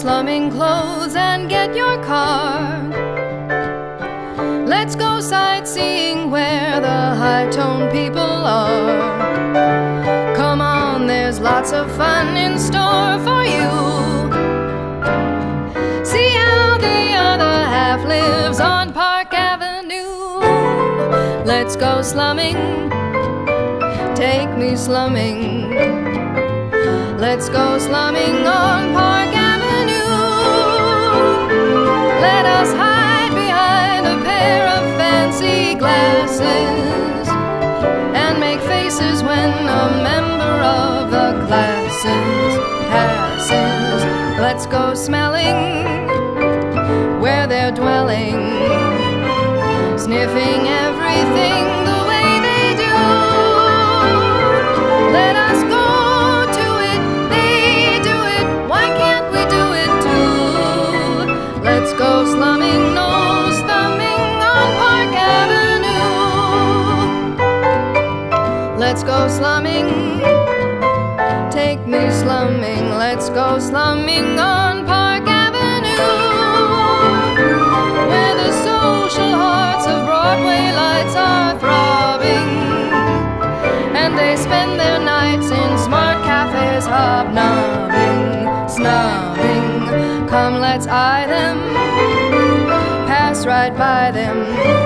slumming clothes and get your car. Let's go sightseeing where the high-tone people are. Come on, there's lots of fun in store for you. See how the other half lives on Park Avenue. Let's go slumming, take me slumming. Let's go slumming on Park Avenue. Let us hide behind a pair of fancy glasses and make faces when a member of the classes passes. Let's go smelling where they're dwelling, sniffing everything the way they do. Let us go to it, they do it, why can't we do it too? Let's go slumming, no thumbing on Park Avenue. Let's go slumming, take me slumming. Let's go slumming on Park Avenue, where the social hearts of Broadway lights are throbbing, and they spend their nights in smart cafes hobnobbing, snubbing. Come, let's eye them, pass right by them.